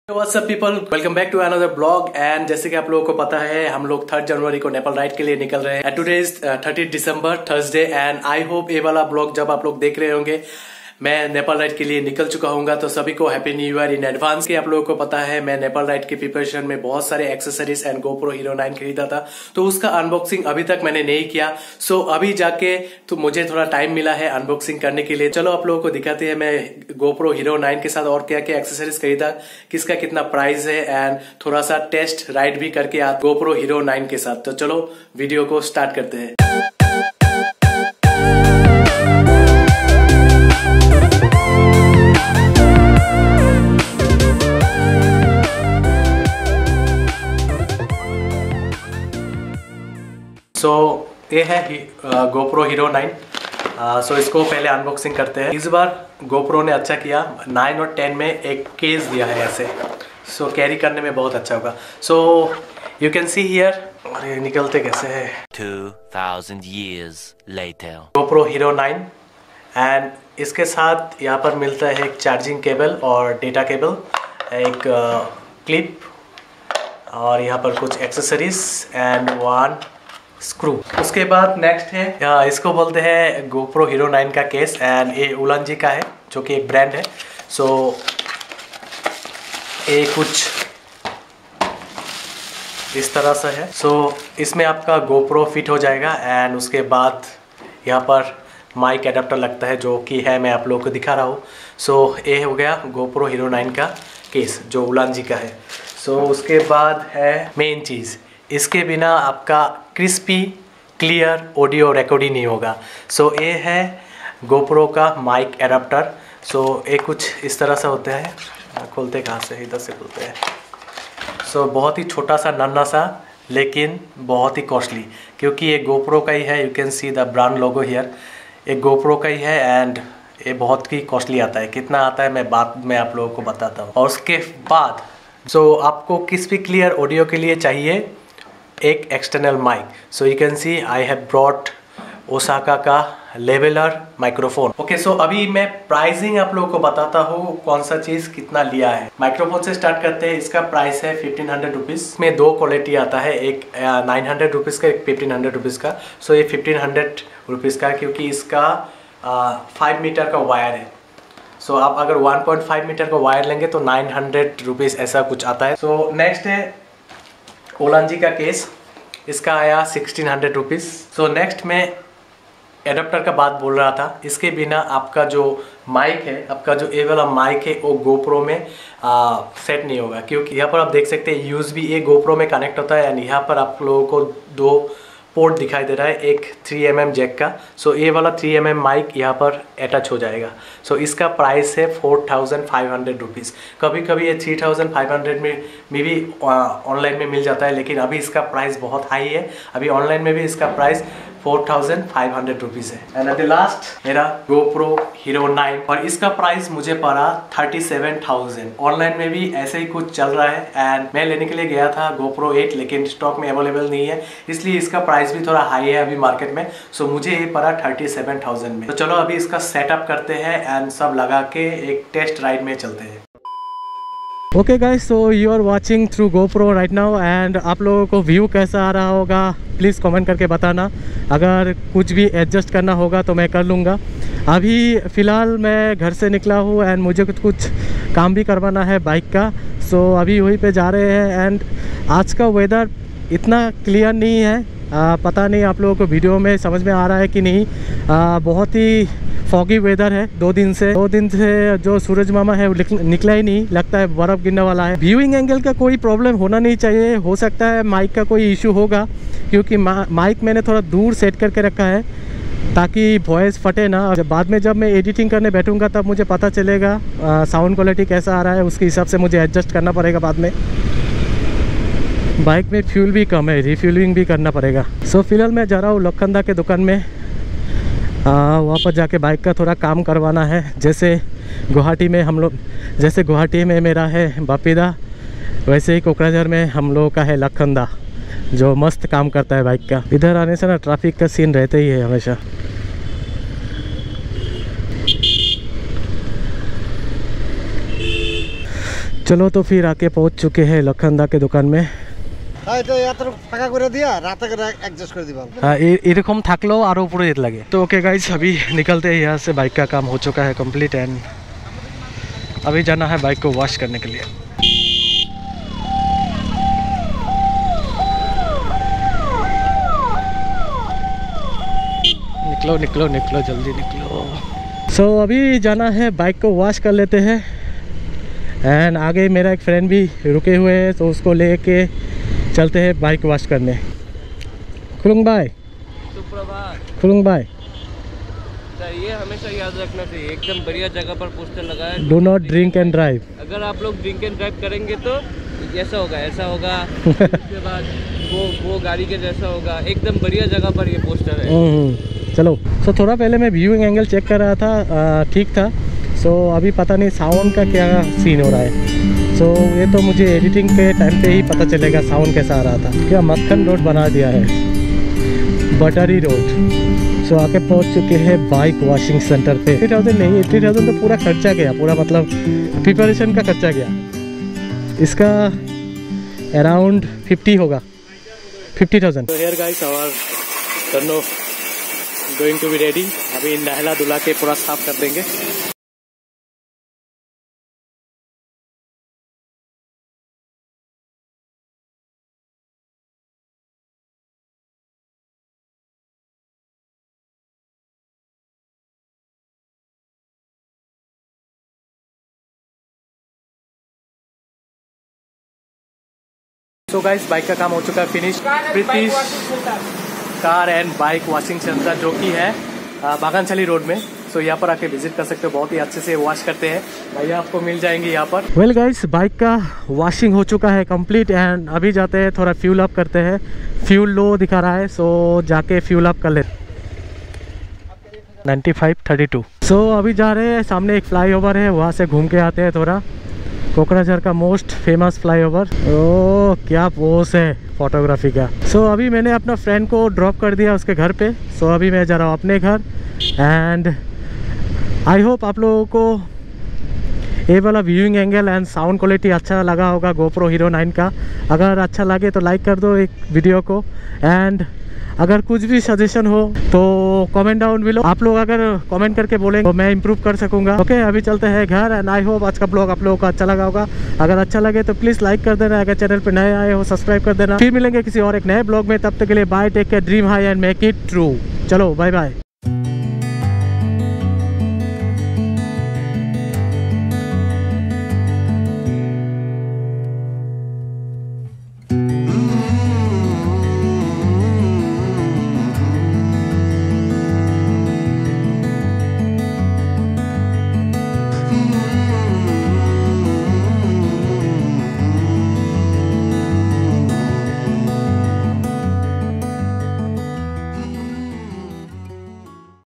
What's up people, welcome back to another blog. And जैसे कि आप लोगों को पता है हम लोग 3 जनवरी को नेपाल राइड के लिए निकल रहे हैं। And today is 30 December Thursday. And I hope ये वाला ब्लॉग जब आप लोग देख रहे होंगे मैं नेपाल राइड के लिए निकल चुका हूँ। तो सभी को happy new year in advance. कि आप लोगों को पता है मैं नेपाल राइड की प्रिपरेशन में बहुत सारे एक्सेसरीज एंड GoPro Hero 9 खरीदा था, तो उसका अनबॉक्सिंग अभी तक मैंने नहीं किया। सो अभी जाके तो मुझे थोड़ा टाइम मिला है अनबॉक्सिंग करने के लिए। चलो आप लोगों को दिखाते हैं मैं GoPro Hero 9 के साथ और क्या क्या एक्सेसरीज खरीदा, किसका कितना प्राइस है, एंड थोड़ा सा टेस्ट राइड भी करके आ GoPro Hero 9 के साथ। तो चलो वीडियो को स्टार्ट करते हैं। सो ये है GoPro Hero 9। सो इसको पहले अनबॉक्सिंग करते हैं। इस बार GoPro ने अच्छा किया, 9 और 10 में एक केस दिया है ऐसे, सो कैरी करने में बहुत अच्छा होगा। So you can see here, अरे निकलते कैसे है। 2000 years later GoPro Hero 9 and इसके साथ यहाँ पर मिलता है एक चार्जिंग केबल और डेटा केबल, एक क्लिप और यहाँ पर कुछ एक्सेसरीज एंड 1 स्क्रू। उसके बाद नेक्स्ट है इसको बोलते हैं GoPro Hero 9 का केस, एंड ये उलांजी का है जो कि एक ब्रांड है। सो ये कुछ इस तरह से है। सो इसमें आपका GoPro फिट हो जाएगा एंड उसके बाद यहाँ पर माइक एडाप्टर लगता है जो कि है, मैं आप लोगों को दिखा रहा हूँ। सो ये हो गया GoPro Hero 9 का केस जो उलांजी का है। सो उसके बाद है मेन चीज़, इसके बिना आपका क्रिस्पी क्लियर ऑडियो रिकॉर्डिंग नहीं होगा। सो ये है GoPro का माइक एडाप्टर। सो ये कुछ इस तरह से होता है, खोलते कहाँ से, इधर से खोलते हैं। सो बहुत ही छोटा सा नन्हा सा लेकिन बहुत ही कॉस्टली, क्योंकि ये GoPro का ही है। You can see the brand logo here, ये GoPro का ही है एंड ये बहुत ही कॉस्टली आता है। कितना आता है मैं बाद में आप लोगों को बताता हूँ। और उसके बाद आपको क्रिस्पी क्लियर ऑडियो के लिए चाहिए एक external mic. So you can see I have brought Osaka का लेवलर माइक्रोफोन। ओके, सो अभी मैं प्राइसिंग आप लोगों को बताता हूँ कौन सा चीज़ कितना लिया है। माइक्रोफोन से स्टार्ट करते हैं। इसका प्राइस है 1500 रुपीज़ में 2 क्वालिटी आता है, एक 900 रुपीज़ का, एक 1500 रुपीज़ का। सो ये 1500 रुपीज़ का, क्योंकि इसका 5 मीटर का वायर है। सो आप अगर 1.5 मीटर का वायर लेंगे तो 900 रुपीज़ ऐसा कुछ आता है। सो नेक्स्ट है ओलांजी का केस, इसका आया 1600 रुपीज़। सो नेक्स्ट मैं एडाप्टर का बात बोल रहा था, इसके बिना आपका जो माइक है, आपका जो ए वाला माइक है वो GoPro में सेट नहीं होगा, क्योंकि यहाँ पर आप देख सकते हैं USB ये GoPro में कनेक्ट होता है एंड यहाँ पर आप लोगों को 2 पोर्ट दिखाई दे रहा है, एक 3mm जैक का। सो ये वाला 3mm माइक यहाँ पर अटैच हो जाएगा। सो इसका प्राइस है 4500 रुपीज़। कभी कभी ये 3500 में भी ऑनलाइन में मिल जाता है, लेकिन अभी इसका प्राइस बहुत हाई है। अभी ऑनलाइन में भी इसका प्राइस 4500 रुपीज़ है। एंड एट द लास्ट मेरा GoPro Hero 9, और इसका प्राइस मुझे पड़ा 37,000। ऑनलाइन में भी ऐसे ही कुछ चल रहा है एंड मैं लेने के लिए गया था GoPro 8, लेकिन स्टॉक में अवेलेबल नहीं है, इसलिए इसका प्राइस भी थोड़ा हाई है अभी मार्केट में। सो मुझे ये पड़ा 37,000 में। तो चलो अभी इसका सेटअप करते हैं एंड सब लगा के एक टेस्ट राइड में चलते हैं। Okay guys, so you are watching through GoPro right now and आप लोगों को व्यू कैसा आ रहा होगा प्लीज़ कमेंट करके बताना। अगर कुछ भी एडजस्ट करना होगा तो मैं कर लूँगा। अभी फ़िलहाल मैं घर से निकला हूँ एंड मुझे कुछ काम भी करवाना है बाइक का। सो अभी वहीं पे जा रहे हैं एंड आज का वेदर इतना क्लियर नहीं है, पता नहीं आप लोगों को वीडियो में समझ में आ रहा है कि नहीं। बहुत ही फॉगी वेदर है 2 दिन से जो सूरज मामा है वो निकला ही नहीं, लगता है बर्फ़ गिरने वाला है। व्यूइंग एंगल का कोई प्रॉब्लम होना नहीं चाहिए, हो सकता है माइक का कोई इशू होगा, क्योंकि माइक मैंने थोड़ा दूर सेट करके रखा है ताकि वॉइस फटे ना। बाद में जब मैं एडिटिंग करने बैठूंगा तब मुझे पता चलेगा साउंड क्वालिटी कैसा आ रहा है, उसके हिसाब से मुझे एडजस्ट करना पड़ेगा बाद में। बाइक में फ्यूल भी कम है, रिफ्यूलिंग भी करना पड़ेगा। सो फिलहाल मैं जा रहा हूँ लखनदा के दुकान में, वहाँ पर जाके बाइक का थोड़ा काम करवाना है। जैसे गुवाहाटी में मेरा है बापीदा, वैसे ही कोकराझार में हम लोगों का है लखनदा, जो मस्त काम करता है बाइक का। इधर आने से ना ट्रैफिक का सीन रहता ही है हमेशा। चलो तो फिर आके पहुंच चुके हैं लखनदा के दुकान में। এরকম থাকলেও আরো উপরে যেতে লাগে। तो ओके गाइस, अभी निकलते हैं यहाँ से। बाइक का काम हो चुका है कंप्लीट एंड अभी जाना है बाइक को वॉश करने के लिए। निकलो निकलो निकलो, जल्दी निकलो। सो अभी जाना है, बाइक को वॉश कर लेते हैं एंड आगे मेरा एक फ्रेंड भी रुके हुए हैं तो उसको लेके चलते हैं बाइक वॉश करने। खुलुंग भाई, खुलुंग भाई, ये हमेशा याद रखना चाहिए, एकदम बढ़िया जगह पर पोस्टर लगा है, do not drink and drive. अगर आप लोग ड्रिंक एंड ड्राइव करेंगे तो ऐसा होगा, ऐसा होगा। उसके बाद वो गाड़ी के जैसा होगा। एकदम बढ़िया जगह पर ये पोस्टर है। चलो, सो थोड़ा पहले मैं व्यूइंग एंगल चेक कर रहा था, ठीक था। सो अभी पता नहीं साउंड का क्या सीन हो रहा है। सो ये तो मुझे एडिटिंग के टाइम पे ही पता चलेगा साउंड कैसा आ रहा था। क्या मक्खन रोड बना दिया है, बटरी रोड। सो आके पहुंच चुके हैं बाइक वॉशिंग सेंटर पे। 80,000 नहीं, 80,000 तो पूरा खर्चा गया, पूरा मतलब प्रिपरेशन का खर्चा गया। इसका अराउंड 50 होगा, 50,000। तो here guys, our turn going to be ready. अभी नहला धुला के पूरा साफ कर देंगे। सो गाइस, बाइक का काम हो चुका है finish. Pritish car and bike washing centre जो कि है बागानछली रोड में। सो यहाँ पर आके विजिट कर सकते हो, बहुत ही अच्छे से वॉश करते हैं भैया, आपको मिल जाएंगे यहाँ पर। वेल गाइस, बाइक का वॉशिंग हो चुका है कंप्लीट एंड अभी जाते हैं थोड़ा फ्यूल अप करते हैं। फ्यूल लो दिखा रहा है, सो जाके फ्यूल अप कर लेते। 9532। सो अभी जा रहे हैं, सामने एक फ्लाईओवर है, वहाँ से घूम के आते हैं थोड़ा। कोकराझार का मोस्ट फेमस फ्लाईओवर। ओह क्या पोज है फोटोग्राफी का। सो अभी मैंने अपना फ्रेंड को ड्रॉप कर दिया उसके घर पे। सो अभी मैं जा रहा हूँ अपने घर एंड आई होप आप लोगों को ये वाला viewing angle and sound quality अच्छा लगा होगा GoPro Hero 9 का। अगर अच्छा लगे तो लाइक कर दो एक वीडियो को एंड अगर कुछ भी सजेशन हो तो कमेंट डाउन बिलो। आप लोग अगर कमेंट करके बोलेंगे तो मैं इंप्रूव कर सकूंगा। ओके, अभी चलते हैं घर एंड आई होप आज का ब्लॉग आप लोगों को अच्छा लगा होगा। अगर अच्छा लगे तो प्लीज़ लाइक कर देना, अगर चैनल पे नए आए हो सब्सक्राइब कर देना। फिर मिलेंगे किसी और एक नए ब्लॉग में, तब तक के लिए bye, take care, dream high and make it true. चलो बाय बाय।